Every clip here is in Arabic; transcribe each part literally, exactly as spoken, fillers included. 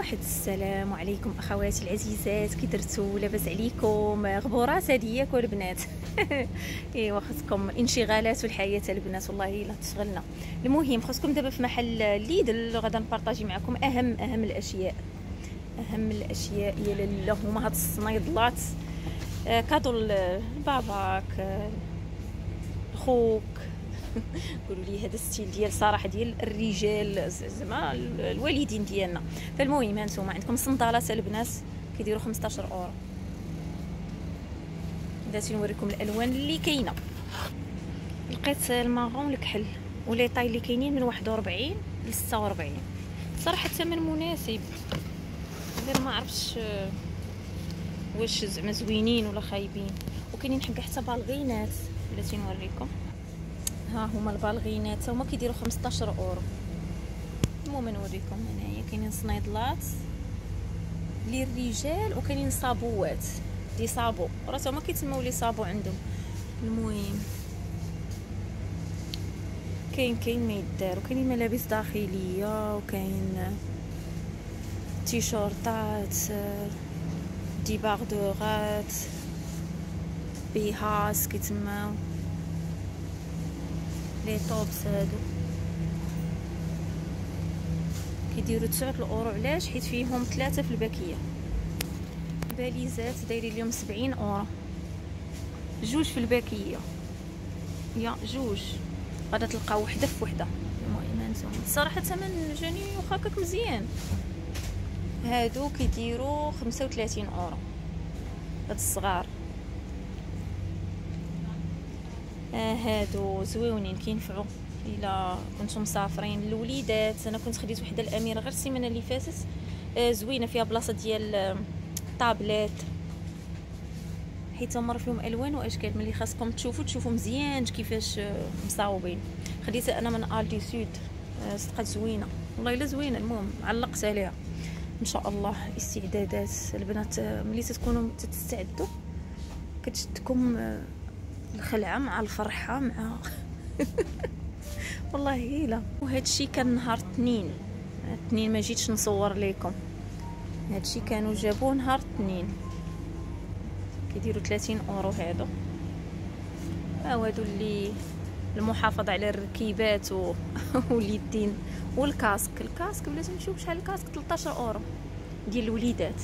واحد السلام عليكم اخواتي العزيزات، كي درتو؟ لاباس عليكم؟ غبورات هادي ياك البنات؟ ايوا خصكم انشغالات والحياه البنات والله الا تشغلنا. المهم خصكم دابا في محل ليدل غادا نبارطاجي معكم اهم اهم الاشياء اهم الاشياء يا لاله. هما هاد الصنيدلات آه كادو لباباك خوك قولوا لي هذا الستيل ديال صراحه ديال الرجال زعما الوالدين ديالنا. فالمهم هانتوما عندكم صندالات البنات كيديروا خمسطاش اورو. بغيت نوريكم الالوان اللي كاينه. لقيت المارون الكحل ولي طاي اللي كاينين من واحد وربعين ل ستة وربعين. صراحه الثمن مناسب، غير ما عرفتش واش زعما زوينين ولا خايبين. وكاينين حق حتى بالغينات بلاتي نوريكم. ها هما البالغينات هما كيديروا خمسطاش اورو. المهم نوريكم هنايا كاينين صنيدلات للرجال وكاينين صابوات دي صابو، راه هما كيتسموا لي صابو عندهم. المهم كاين كاين ما يدار، وكاينين ملابس داخليه وكاين تيشورطات دي باردورات بيهاس كيتسماو لي طوبس. هادو كيديروا تسعة اورو. علاش؟ حيت فيهم ثلاثه في الباكيه. باليزات دايرين لهم سبعين اورو، جوج في الباكيه يا جوج، غادا تلقاو وحده في وحده. المهم هانتوما الصراحه الثمن جاني واخا هكاك مزيان. هادو كيديروا خمسة وثلاثين اورو هاد الصغار. آه هادو زويونين كينفعوا الا كنتو مسافرين. الوليدات انا كنت خديت وحده الاميره غير السيمانه اللي فاتت، آه زوينه فيها بلاصه ديال طابلات، حيت هما فيهم الوان واشكال. ملي خاصكم تشوفوا تشوفوا مزيان كيفاش مصاوبين. خديتها انا من آل دي سود، آه صدقات زوينه والله الا زوينه. المهم علقت عليها ان شاء الله. استعدادات البنات ملي تكونوا تستعدوا كتشدكم الخلعه مع الفرحه مع والله هيلا. وهذا الشيء كان نهار اثنين اثنين ما جيتش نصور لكم. هذا الشيء كانوا جابوه نهار اثنين كيديروا ثلاثين اورو. هادو ها هادو اللي المحافظه على الركيبات و... واليدين والكاسك. الكاسك بلاتي نشوف شحال الكاسك ثلاثطاش اورو ديال الوليدات.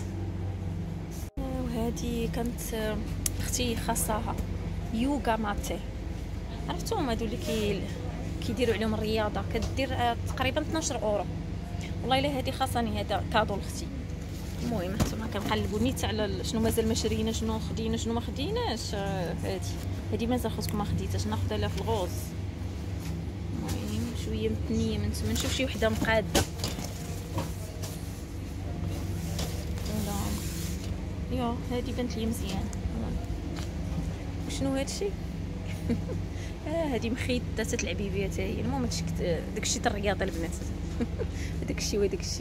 وهذه كانت اختي خاصها يوغا ماتي، عرفتوهم هادو اللي كي كيديروا عليهم الرياضه، كدير تقريبا اثناش اورو. والله الا هذه خاصني، هذا كادو لاختي. المهم حتى كنقلبوا نيت على شنو مازال ما شرينا، شنو خدينا شنو ما خديناش. هذه هذه مازال خصكم ما خديتهاش، ناخذها لها في الغوز. المهم شويه متنيه من تما نشوف شي وحده مقاده. يا هذه بنت لي مزيان. وشنو هادشي؟ اه هذه مخيطه تتلعبي بها حتى هي. المهم داكشي تاع الرياضه البنات. داكشي وداكشي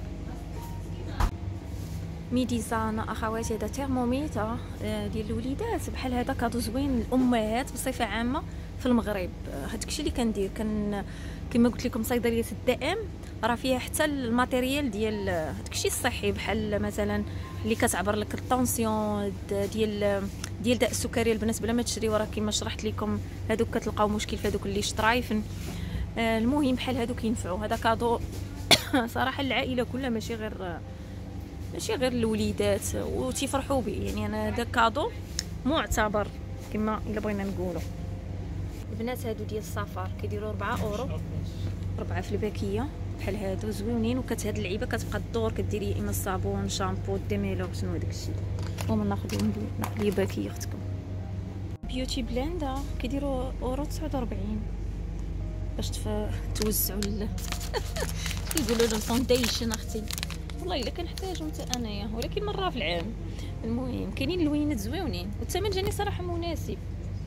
ميديزانا اخواتي. هذا ترموميتر ديال الوليدات بحال هذا كادو زوين للامهات بصفه عامه في المغرب. هادشي اللي كندير كان كما قلت لكم صيدليه الدائم راه فيها حتى الماتيريال ديال هادشي الصحي، بحال مثلا اللي كتعبر لك الطونسيون ديال ديال داء السكري البنات بلا ما تشريو. راه كما شرحت لكم هادوك كتلقاو مشكل في هادوك اللي شطرايفن. آه المهم بحال هادو كينفعوا. هذا كادو صراحه العائله كلها، ماشي غير ماشي غير الوليدات، وتيفرحوا به. يعني انا هذا كادو معتبر كما الا بغينا نقولوا. البنات هادو ديال السفر كيديروا أربعة اورو، أربعة في الباكيه بحال هادو زوينين. وكت هاد اللعيبه كتبقى الدور كديري يا اما الصابون شامبو ديميلو شنو هذاك الشيء. المهم ناخذ ناخذ لي باكيه اختكم. بيوتي بلاندا كيديروا اورو تسعة وأربعين باش توزعوا ال كيقولوا له الفونديشن اختي. والله الا كنحتاجهم حتى انايا، ولكن مره في العام. المهم كاينين اللوينات زويونين والثمن جاني صراحه مناسب.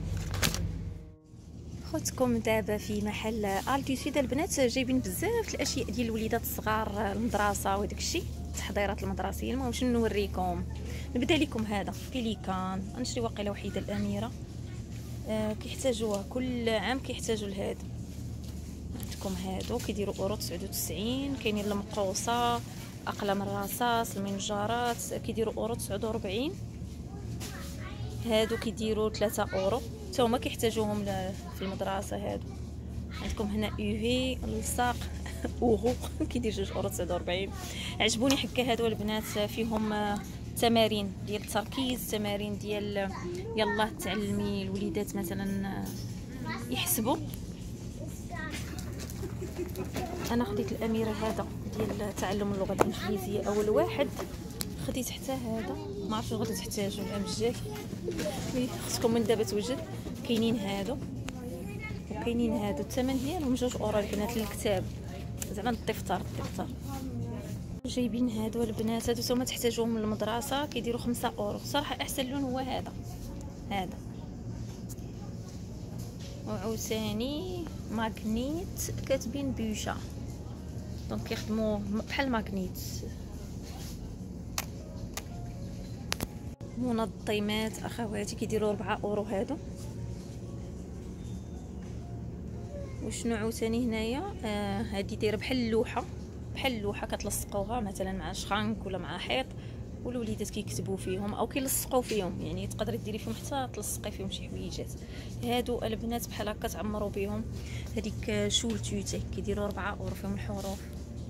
خوتكم دابا في محل آل دي سود البنات جايبين بزاف الاشياء ديال الوليدات الصغار المدرسه وداك الشيء، التحضيرات المدرسيه. المهم شنو نوريكم؟ نبدا لكم هذا بيليكان. غنشري واقيلا وحيده الاميره، آه كيحتاجوها كل عام كيحتاجوا لهذا. عندكم هادو كيديروا اورو تسعة وتسعين. كاينين المقوصه اقلام الرصاص، المنجرات كيديروا اورو تسعة وأربعين. هادو كيديروا ثلاثة اورو، حتى هما كيحتاجوهم في المدرسه. هادو عندكم هنا يوفي الصاق اورو كيدير جوج اورو تسعة وأربعين. عجبوني حكا هادو البنات، فيهم تمارين ديال التركيز، تمارين ديال يلا تعلمي الوليدات مثلا يحسبوا. انا خديت الاميره هذا ديال تعلم اللغه الانجليزيه اول واحد، خديت حتى هذا ما عرفتش غادي تحتاجوا العام الجاي خصكم من دابا توجد. كاينين هادو وكاينين هادو، الثمن ديالهم جوج اورو البنات للكتاب، زعما الدفتر الدفتر. جايبين هادو البنات، هادو نتوما تحتاجوهم للمدرسه، كيديروا خمسة اورو. صراحه احسن لون هو هذا هذا. وعاوتاني ماغنيت كاتبين بوشا، دونك كيخدموا بحال ماغنيت. منظمات اخواتي كيديروا أربعة اورو هادو. وشنو عاوتاني هنايا، آه هادي دايره بحال اللوحه، بحال اللوحه كتلصقوها مثلا مع شخانك ولا مع حيط، والوليدات كيكتبوا فيهم او كيلصقوا فيهم، يعني تقدري ديري فيهم حتى تلصقي فيهم شي حويجات. هادو البنات بحال هكا تعمروا بهم. هذيك شول تويتي كيديروا أربعة اورو فيهم الحروف.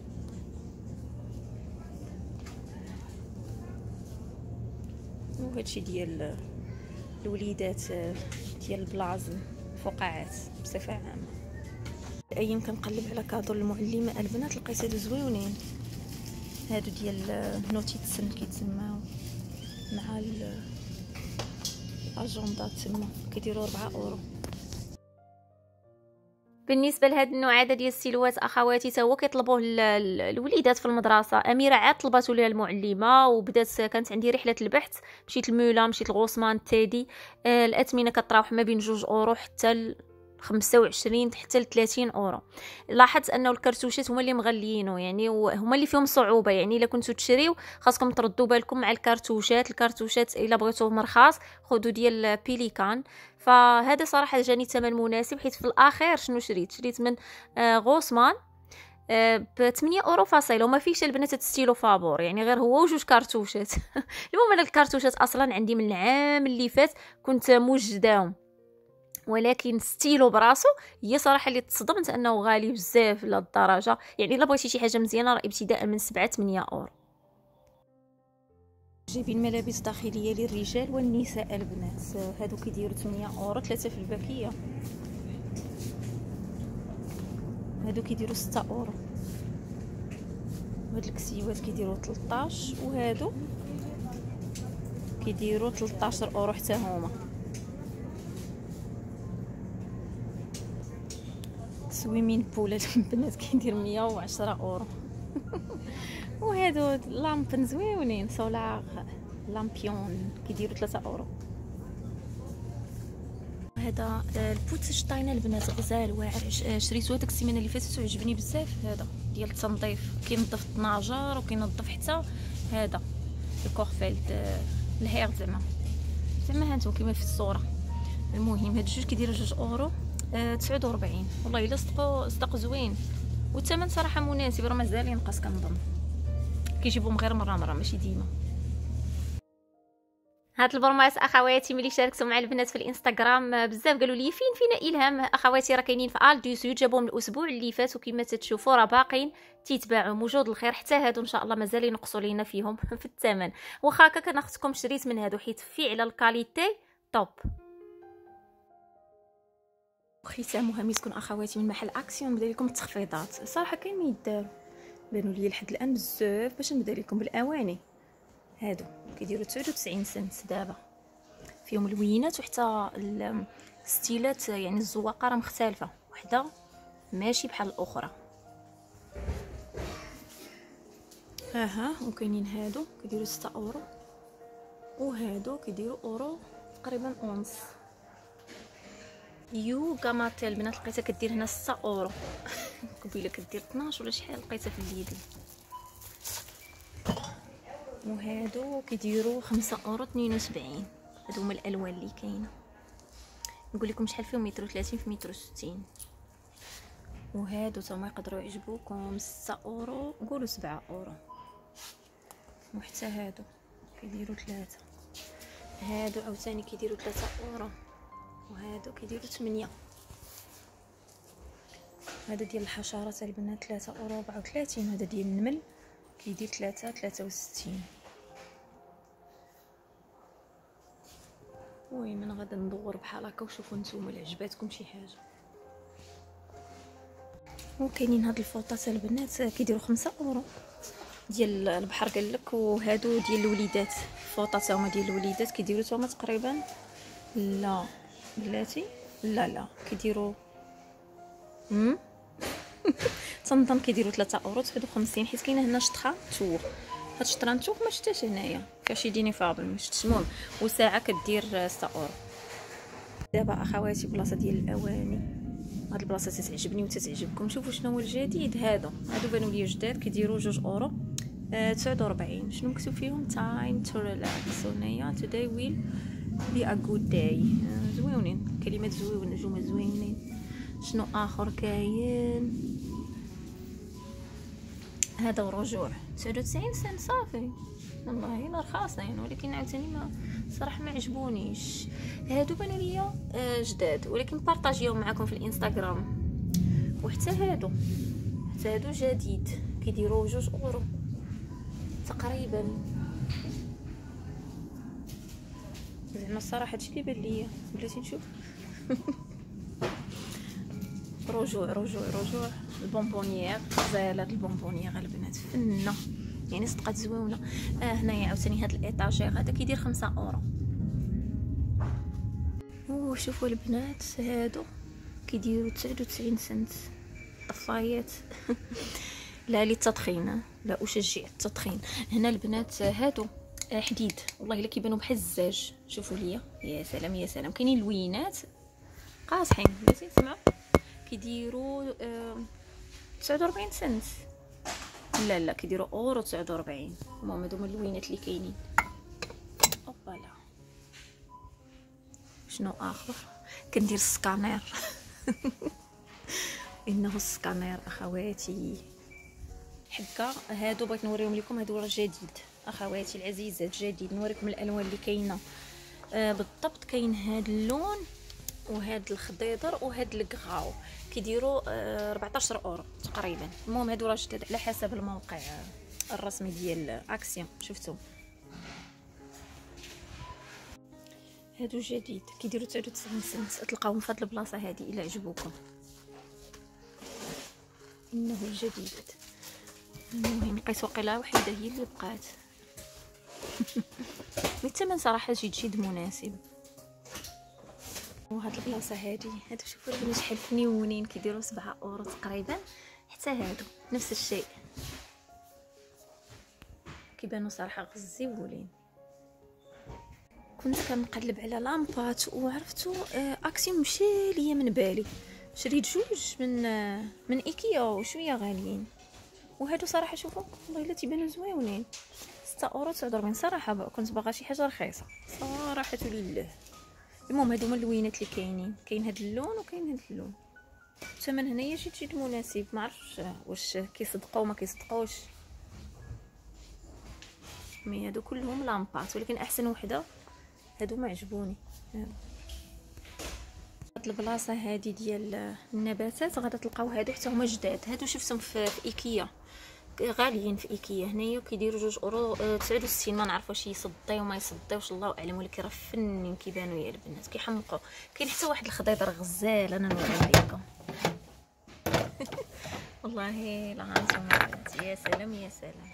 وهادشي ديال الوليدات ديال البلازم، فقاعات بصفه عامه. الايام كنقلب على كادو المعلمه البنات، لقيت هادو زويونين، هادو ديال نوتيتسن كيتسماو، مع الاجندا تما كيديروا أربعة اورو. بالنسبه لهاد النوع هذا ديال السيلوات اخواتي، تا هو كيطلبوه الوليدات في المدرسه. اميره عاد طلباتو ليها المعلمه، وبدات كانت عندي رحله البحث، مشيت لمولا، مشيت لغوسمان، تيدي. آه الاثمنه كتراوح ما بين جوج اورو حتى ل خمسة وعشرين حتى ل ثلاثين اورو. لاحظت انه الكرتوشات هما اللي مغليينه، يعني هما اللي فيهم صعوبه، يعني الا كنتو تشريو خاصكم تردوا بالكم مع الكرتوشات. الكرتوشات الا بغيتوهم رخاص خذوا ديال بيليكان. فهذا صراحه جاني ثمن مناسب، حيت في الاخير شنو شريت شريت من آه غوسمان آه ب ثمانية اورو فاصله، وما فيش البنات تستيلو فابور، يعني غير هو وجوج كرتوشات المهم انا الكرتوشات اصلا عندي من العام اللي فات كنت موجداهم، ولكن ستيلو براسو هي صراحه اللي تصدمت انه غالي بزاف لهاد الدرجه. يعني الا بغيتي شي حاجه مزيانه راه ابتداء من سبعة ثمانية اورو. جايبين ملابس داخليه للرجال والنساء البنات، هادو كيديروا ثمانية اورو، ثلاثه في الباكيه. هادو كيديروا ستة اورو. هاد الكسيوات كيديروا ثلاثطاش، وهادو كيديروا ثلاثطاش اورو حتى هما. سويمين بول البنات كيدير مية وعشرة اورو وهادو لامبن زويونين سولار لامبيون كيديروا ثلاثة اورو. هذا البوتشتاين البنات غزال واعر، شريته هذيك السيمانه اللي فاتت وعجبني بزاف. هذا ديال التنظيف، كينظف الطناجر وكينظف حتى هذا الكورفيلد الهير، زعما زعما هانتو كيما في الصوره. المهم هاد جوج كيديروا جوج اورو تسعة وأربعين. والله الا صدقوا صدق زوين، والثمن صراحه مناسب، راه مازال ينقص كنظن، كيجيبوهم غير مره مره ماشي ديما. هاد البرمات اخواتي ملي شاركتو مع البنات في الانستغرام بزاف قالوا لي فين فين الهام اخواتي، راه كاينين في آل دو سود، جابوهم الاسبوع اللي فات وكما تتشوفوا راه باقين تيتباعوا. موجود الخير، حتى هادو ان شاء الله مازال ينقصوا لينا فيهم في الثمن. واخا هكا كناخذكم شريت من هادو حيت فعلا الكاليتي توب. ختامها مسكن اخواتي من محل اكسيون نبدا لكم التخفيضات. صراحه كاين ما يداروا، بانوا لي لحد الان بزاف باش نبدا لكم بالاواني. هادو كيديروا تسعة وتسعين سنت دابا، فيهم الوينات وحتى الستيلات، يعني الزواقه راه مختلفه، وحده ماشي بحال الاخرى. ها ها وكاينين هادو كيديروا ستة اورو، وهادو كيديروا اورو تقريبا اونس. يو كاماتيل البنات لقيتها كدير هنا ستة اورو قبيله كدير اثناش ولا شحال، لقيتها في الليدل. وهادو كيديروا خمسة اورو اثنين وسبعين. هادو هما الالوان اللي كاينه، نقول لكم شحال فيهم، متر وثلاثين في متر وستين. وهادو تما يقدروا يعجبوكم ستة اورو، قولوا سبعة اورو. وحتى هادو كيديروا ثلاثة، هادو عاوتاني كيديروا ثلاثة اورو، وهادو كيديروا ثمانية. هذا ديال الحشرات البنات ثلاثة اورو أربعة وثلاثين. هذا ديال النمل كيدير ثلاثة ثلاثة وستين. المهم انا غادا ندور بحال هكا وشوفوا نتوما الا عجباتكم شي حاجه. وكاينين هاد الفوطات البنات كيديروا خمسة اورو ديال البحر قال لك، وهادو ديال الوليدات، فوطات هما ديال الوليدات كيديروا هما تقريبا، لا بلاتي لا لا كيديروا هم تنظن كيديروا ثلاثة اورو تسعة وخمسين، حيت كاينه هنا شطخه توخ. هاد الشطره نتوخ ما شفتهاش هنايا، فيها شي ديني فاضل ما شفتش. المهم وساعه كدير ستة اورو. دابا اخواتي بلاصه ديال الاواني، هاد البلاصه تتعجبني وتتعجبكم. شوفوا شنو هو الجديد. هادو هادو بانوا لي جداد كيديروا جوج اورو آه تسعة وأربعين. شنو مكتوب فيهم؟ تايم تو ريلاكس هنايا توداي ويل بي ا جود داي. زويونين كلمات زويون نجوم زوينين. شنو اخر كاين؟ هذا ورجوع تسعة وتسعين سنت صافي. والله الا رخاصين، ولكن عاوتاني ما صراحه ما عجبونيش. هادو بانوا ليا جداد، ولكن بارطاجيهم معكم في الانستغرام. وحتى هادو حتى هادو جديد كيديروا جوج اورو تقريبا. زعما الصراحه هادشي اللي بان ليا. بلاتي نشوف رجوع رجوع رجوع البونبونيير. غزاله البونبونيير البنات فنه، يعني صدقات زويونه. اه هنايا عاوتاني هاد الايطاجير هذا كيدير خمسة اورو. وشوفوا البنات هادو كيديروا تسعة وتسعين سنت. طفايات لا للتدخين، لا اشجع التدخين. هنا البنات هادو حديد، والله الا كيبانوا بحال الزاج. شوفوا ليا يا سلام يا سلام. كاينين لوينات قاصحين بلاتي سمعوا كيديروا آه تسعة وأربعين سنت. لا لا كيديروا اورو تسعة وأربعين. المهم هادو هما اللوينات اللي كاينين. اوبالا شنو اخر؟ كندير السكانير انه السكانير اخواتي. حكا هادو بغيت نوريهم لكم. هادو راه جديد اخواتي العزيزات، جديد. نوريكم الالوان اللي كاينه آه بالضبط. كاين هاد اللون وهاد الخضيضر وهاد الكغاو كيديروا آه أربعطاش اورو تقريبا. المهم هادو راه جداد على حسب الموقع الرسمي ديال اكسيون. شفتوا هادو جديد كيديروا تسعة وتسعين سنت. تلقاوهم في هاد البلاصه هادي الا عجبوكم. انه الجديد. المهم لقيت وقيله وحده هي اللي بقات الثمن صراحه جيد جيد مناسب. وهاد البلاصه هادي هادو شوفوا البنات شحال فنيونين كيديروا سبعة اورو تقريبا. حتى هادو نفس الشيء كيبانوا صراحه غزيولين. كنت كنقلب على لامبات وعرفتو اكسيون مشى ليا من بالي. شريت جوج من من ايكيا وشويه غاليين. وهادو صراحه شوفوا والله الا تيبانوا زويونين. ستة اورو تسعة وأربعين. صراحه كنت باغا شي حاجه رخيصه صراحه لله. المهم هادو هما اللوينات اللي كاينين. كاين هاد اللون وكاين هاد اللون. الثمن هنايا جيت جيت مناسب. ما عرفتش واش كيصدقوا ما كيصدقوش. مي هادو كلهم لامبات، ولكن احسن وحده هادو ما عجبوني. هاد البلاصه هادي ديال النباتات غادا تلقاو هادو حتى هما جداد. هادو شفتهم في, في ايكيا غاليين في ايكيا هنايا كيديروا جوج اورو تسعة وستين. ما نعرف واش يصديو ما يصديوش الله اعلم، ولكن راه فنين كيبانوا يا البنات كيحمقوا. كاين حتى واحد الخضيضر غزال انا نوريه لكم والله لا هانتوما يا سلام يا سلام.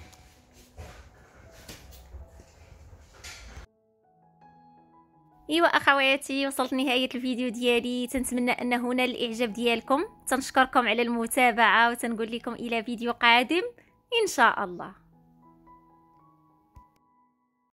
ايوا اخواتي وصلت نهايه الفيديو ديالي. تنتمنى انه نال الاعجاب ديالكم. تنشكركم على المتابعه وتنقول لكم الى فيديو قادم ان شاء الله.